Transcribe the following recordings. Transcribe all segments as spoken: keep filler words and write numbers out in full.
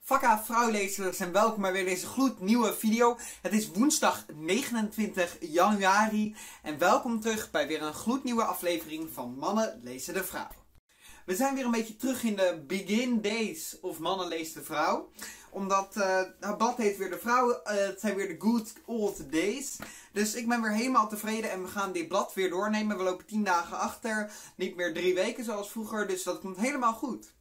Vakka vrouwlezers en welkom bij weer deze gloednieuwe video. Het is woensdag negenentwintig januari en welkom terug bij weer een gloednieuwe aflevering van Mannen lezen de Vrouw. We zijn weer een beetje terug in de begin days of Mannen lezen de Vrouw. Omdat uh, het blad heet weer de Vrouw, uh, het zijn weer de good old days. Dus ik ben weer helemaal tevreden en we gaan dit blad weer doornemen. We lopen tien dagen achter, niet meer drie weken zoals vroeger, dus dat komt helemaal goed.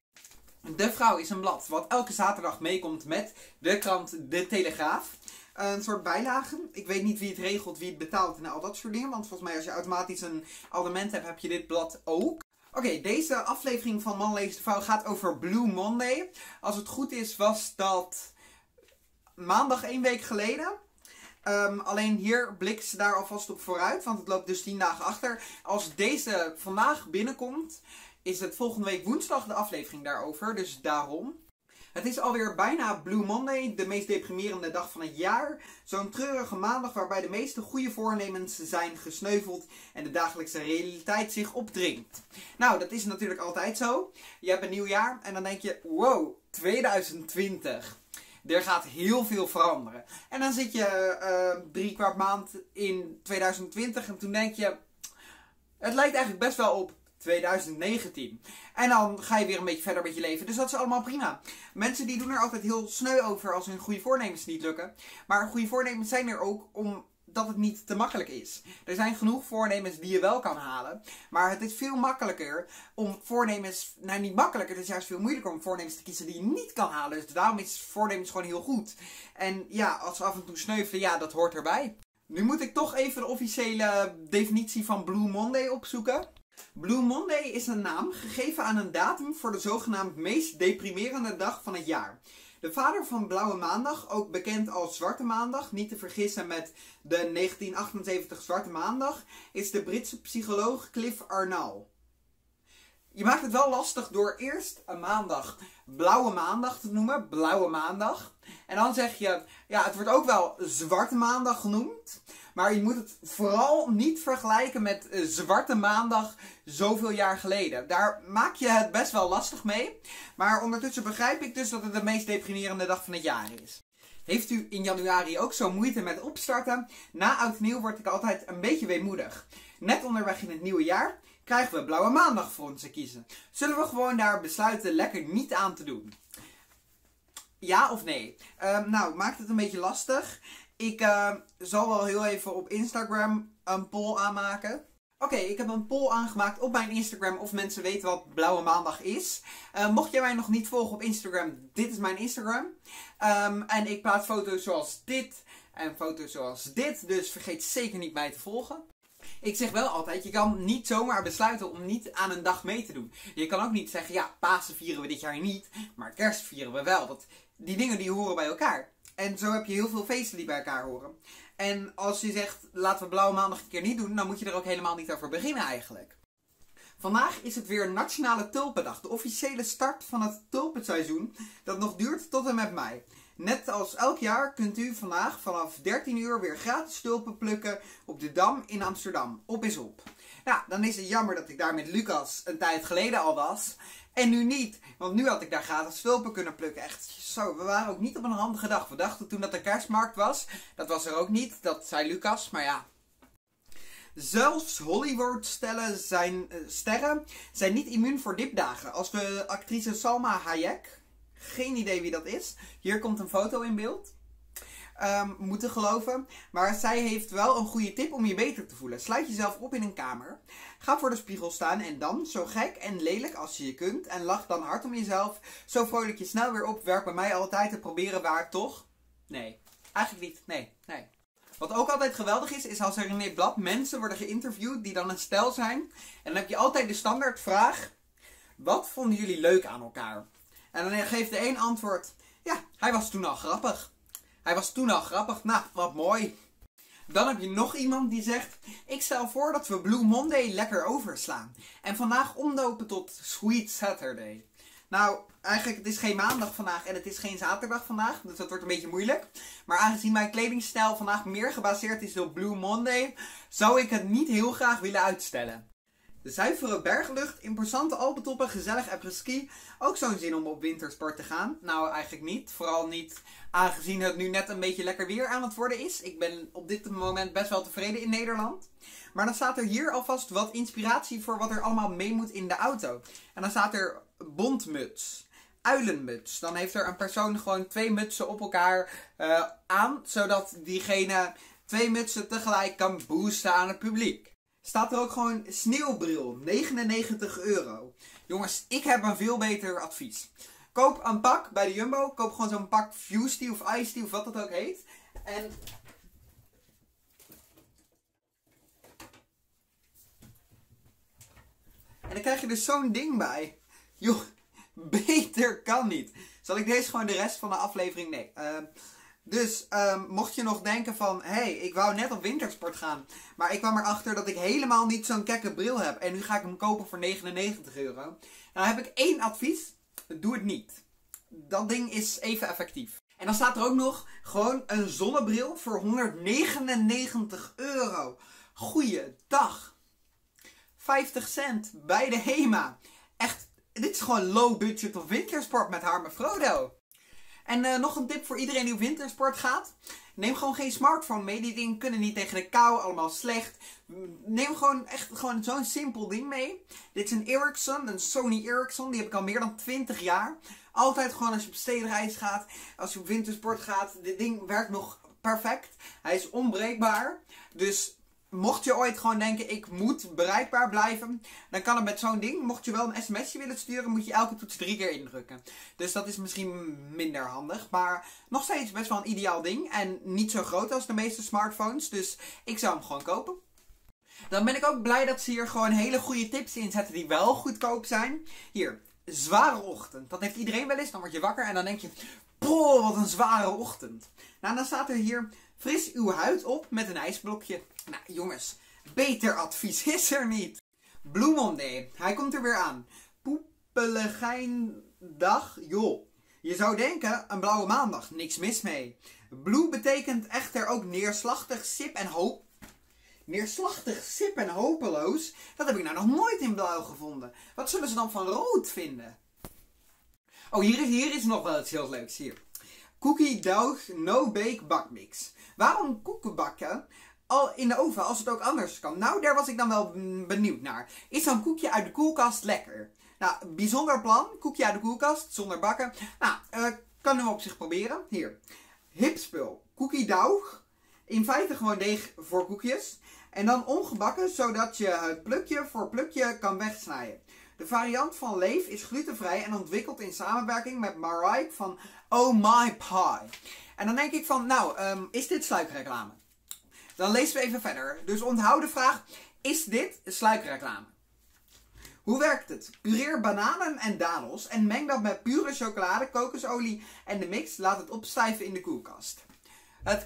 De Vrouw is een blad wat elke zaterdag meekomt met de krant De Telegraaf. Een soort bijlage. Ik weet niet wie het regelt, wie het betaalt en al dat soort dingen. Want volgens mij als je automatisch een abonnement hebt, heb je dit blad ook. Oké, okay, deze aflevering van Man leest de Vrouw gaat over Blue Monday. Als het goed is was dat maandag één week geleden. Um, alleen hier blikken ze daar alvast op vooruit, want het loopt dus tien dagen achter. Als deze vandaag binnenkomt, is het volgende week woensdag de aflevering daarover, dus daarom. Het is alweer bijna Blue Monday, de meest deprimerende dag van het jaar. Zo'n treurige maandag waarbij de meeste goede voornemens zijn gesneuveld en de dagelijkse realiteit zich opdringt. Nou, dat is natuurlijk altijd zo. Je hebt een nieuw jaar en dan denk je, wow, tweeduizend twintig. Er gaat heel veel veranderen. En dan zit je uh, drie kwart maand in tweeduizend twintig en toen denk je, het lijkt eigenlijk best wel op tweeduizend negentien. En dan ga je weer een beetje verder met je leven. Dus dat is allemaal prima. Mensen die doen er altijd heel sneu over als hun goede voornemens niet lukken. Maar goede voornemens zijn er ook omdat het niet te makkelijk is. Er zijn genoeg voornemens die je wel kan halen. Maar het is veel makkelijker om voornemens... Nou, niet makkelijker. Het is juist veel moeilijker om voornemens te kiezen die je niet kan halen. Dus daarom is voornemens gewoon heel goed. En ja, als ze af en toe sneuvelen, ja, dat hoort erbij. Nu moet ik toch even de officiële definitie van Blue Monday opzoeken. Blue Monday is een naam gegeven aan een datum voor de zogenaamd meest deprimerende dag van het jaar. De vader van Blauwe Maandag, ook bekend als Zwarte Maandag, niet te vergissen met de negentien achtenzeventig Zwarte Maandag, is de Britse psycholoog Cliff Arnall. Je maakt het wel lastig door eerst een maandag Blauwe Maandag te noemen, Blauwe Maandag. En dan zeg je, ja, het wordt ook wel Zwarte Maandag genoemd. Maar je moet het vooral niet vergelijken met uh, Zwarte Maandag zoveel jaar geleden. Daar maak je het best wel lastig mee. Maar ondertussen begrijp ik dus dat het de meest deprimerende dag van het jaar is. Heeft u in januari ook zo moeite met opstarten? Na oud en nieuw word ik altijd een beetje weemoedig. Net onderweg in het nieuwe jaar krijgen we Blauwe Maandag voor ons te kiezen. Zullen we gewoon daar besluiten lekker niet aan te doen? Ja of nee? Uh, nou, maakt het een beetje lastig. Ik uh, zal wel heel even op Instagram een poll aanmaken. Oké, okay, ik heb een poll aangemaakt op mijn Instagram of mensen weten wat Blauwe Maandag is. Uh, mocht jij mij nog niet volgen op Instagram, dit is mijn Instagram. Um, en ik plaats foto's zoals dit en foto's zoals dit, dus vergeet zeker niet mij te volgen. Ik zeg wel altijd, je kan niet zomaar besluiten om niet aan een dag mee te doen. Je kan ook niet zeggen, ja, Pasen vieren we dit jaar niet, maar Kerst vieren we wel. Dat, die dingen die horen bij elkaar. En zo heb je heel veel feesten die bij elkaar horen. En als je zegt, laten we Blauwe Maandag een keer niet doen, dan moet je er ook helemaal niet over beginnen eigenlijk. Vandaag is het weer Nationale Tulpendag, de officiële start van het tulpenseizoen dat nog duurt tot en met mei. Net als elk jaar kunt u vandaag vanaf dertien uur weer gratis tulpen plukken op de Dam in Amsterdam. Op is op. Nou, dan is het jammer dat ik daar met Lucas een tijd geleden al was. En nu niet, want nu had ik daar gratis tulpen kunnen plukken. Echt zo, we waren ook niet op een handige dag. We dachten toen dat de kerstmarkt was. Dat was er ook niet, dat zei Lucas, maar ja. Zelfs Hollywood-sterren zijn, uh, sterren zijn niet immuun voor dipdagen. Als we actrice Salma Hayek, geen idee wie dat is, hier komt een foto in beeld. Um, moeten geloven. Maar zij heeft wel een goede tip om je beter te voelen. Sluit jezelf op in een kamer. Ga voor de spiegel staan en dan zo gek en lelijk als je je kunt. En lach dan hard om jezelf. Zo vrolijk je snel weer op. Werkt bij mij altijd te proberen waar toch? Nee. Eigenlijk niet. Nee. Nee. Wat ook altijd geweldig is, is als er in dit blad mensen worden geïnterviewd die dan een stel zijn. En dan heb je altijd de standaard vraag. Wat vonden jullie leuk aan elkaar? En dan geeft de een antwoord. Ja, hij was toen al grappig. Hij was toen al grappig. Nou, wat mooi. Dan heb je nog iemand die zegt, ik stel voor dat we Blue Monday lekker overslaan. En vandaag omdopen tot Sweet Saturday. Nou, eigenlijk het is geen maandag vandaag en het is geen zaterdag vandaag. Dus dat wordt een beetje moeilijk. Maar aangezien mijn kledingstijl vandaag meer gebaseerd is op Blue Monday, zou ik het niet heel graag willen uitstellen. De zuivere berglucht, imposante Alpentoppen, gezellig après-ski. Ook zo'n zin om op wintersport te gaan? Nou, eigenlijk niet. Vooral niet aangezien het nu net een beetje lekker weer aan het worden is. Ik ben op dit moment best wel tevreden in Nederland. Maar dan staat er hier alvast wat inspiratie voor wat er allemaal mee moet in de auto. En dan staat er bontmuts. Uilenmuts. Dan heeft er een persoon gewoon twee mutsen op elkaar uh, aan. Zodat diegene twee mutsen tegelijk kan boosten aan het publiek. Staat er ook gewoon sneeuwbril. negenennegentig euro. Jongens, ik heb een veel beter advies. Koop een pak bij de Jumbo. Koop gewoon zo'n pak Fusty of Ice of wat het ook heet. En... En dan krijg je dus zo'n ding bij. Joh, beter kan niet. Zal ik deze gewoon de rest van de aflevering... Nee. Uh, dus um, mocht je nog denken van... Hé, hey, ik wou net op wintersport gaan. Maar ik kwam erachter dat ik helemaal niet zo'n kekke bril heb. En nu ga ik hem kopen voor negenennegentig euro. Dan heb ik één advies. Doe het niet. Dat ding is even effectief. En dan staat er ook nog gewoon een zonnebril voor honderdnegenennegentig euro. Goeiedag. vijftig cent bij de Hema. Echt, dit is gewoon low budget of wintersport met Harme Frodo. En uh, nog een tip voor iedereen die op wintersport gaat. Neem gewoon geen smartphone mee. Die dingen kunnen niet tegen de kou, allemaal slecht. Neem gewoon echt gewoon zo'n simpel ding mee. Dit is een Ericsson, een Sony Ericsson. Die heb ik al meer dan twintig jaar. Altijd gewoon als je op stedenreis gaat, als je op wintersport gaat. Dit ding werkt nog perfect. Hij is onbreekbaar. Dus... Mocht je ooit gewoon denken, ik moet bereikbaar blijven, dan kan het met zo'n ding. Mocht je wel een sms'je willen sturen, moet je elke toets drie keer indrukken. Dus dat is misschien minder handig, maar nog steeds best wel een ideaal ding. En niet zo groot als de meeste smartphones, dus ik zou hem gewoon kopen. Dan ben ik ook blij dat ze hier gewoon hele goede tips in zetten die wel goedkoop zijn. Hier, zware ochtend. Dat heeft iedereen wel eens, dan word je wakker en dan denk je, boah, wat een zware ochtend. Nou, dan staat er hier, fris uw huid op met een ijsblokje. Nou jongens, beter advies is er niet. Blue Monday, hij komt er weer aan. Poepelegijndag, joh. Je zou denken, een blauwe maandag, niks mis mee. Blue betekent echter ook neerslachtig, sip en hoop. Neerslachtig, sip en hopeloos? Dat heb ik nou nog nooit in blauw gevonden. Wat zullen ze dan van rood vinden? Oh, hier is, hier is nog wel iets heel leuks, hier. Cookie dough no bake bakmix. Waarom koeken bakken al in de oven als het ook anders kan? Nou, daar was ik dan wel benieuwd naar. Is zo'n koekje uit de koelkast lekker? Nou, bijzonder plan. Koekje uit de koelkast, zonder bakken. Nou, uh, kan hem op zich proberen. Hier. Hipspul. Cookie dough. In feite gewoon deeg voor koekjes. En dan ongebakken, zodat je het plukje voor plukje kan wegsnijden. De variant van Leef is glutenvrij en ontwikkeld in samenwerking met Mariah van Oh My Pie. En dan denk ik van, nou, um, is dit sluikreclame? Dan lezen we even verder. Dus onthoud de vraag, is dit sluikreclame? Hoe werkt het? Pureer bananen en dadels en meng dat met pure chocolade, kokosolie en de mix. Laat het opstijven in de koelkast. Het,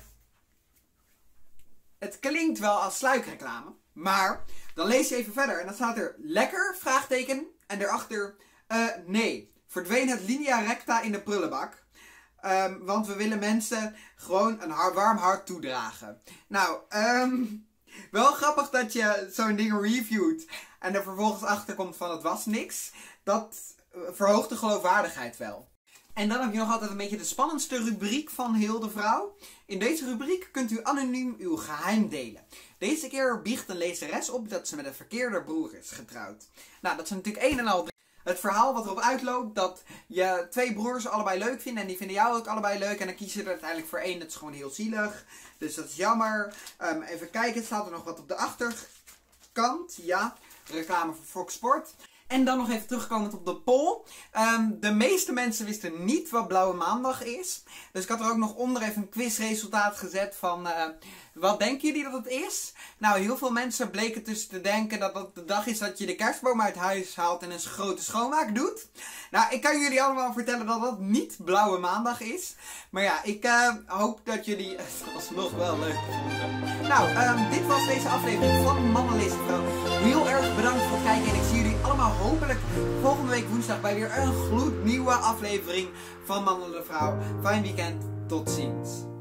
het klinkt wel als sluikreclame, maar dan lees je even verder en dan staat er lekker, vraagteken, en daarachter, uh, nee, verdween het linea recta in de prullenbak. Um, want we willen mensen gewoon een hard, warm hart toedragen. Nou, um, wel grappig dat je zo'n ding reviewt en er vervolgens achter komt van het was niks. Dat uh, verhoogt de geloofwaardigheid wel. En dan heb je nog altijd een beetje de spannendste rubriek van heel de vrouw. In deze rubriek kunt u anoniem uw geheim delen. Deze keer biecht een lezeres op dat ze met een verkeerde broer is getrouwd. Nou, dat is natuurlijk een en al het verhaal wat erop uitloopt dat je twee broers allebei leuk vindt en die vinden jou ook allebei leuk. En dan kies je er uiteindelijk voor één, dat is gewoon heel zielig. Dus dat is jammer. Um, even kijken, staat er nog wat op de achterkant? Ja, reclame voor Fox Sport. En dan nog even terugkomend op de poll. Um, de meeste mensen wisten niet wat Blauwe Maandag is. Dus ik had er ook nog onder even een quizresultaat gezet van... Uh, wat denken jullie dat het is? Nou, heel veel mensen bleken dus te denken dat het de dag is dat je de kerstboom uit huis haalt en een grote schoonmaak doet. Nou, ik kan jullie allemaal vertellen dat dat niet Blauwe Maandag is. Maar ja, ik uh, hoop dat jullie het alsnog wel leuk vonden. Nou, um, dit was deze aflevering van Mama Leest de Vrouw. Heel erg bedankt voor het kijken en ik zie jullie allemaal hopelijk volgende week woensdag bij weer een gloednieuwe aflevering van Mama de Vrouw. Fijn weekend, tot ziens.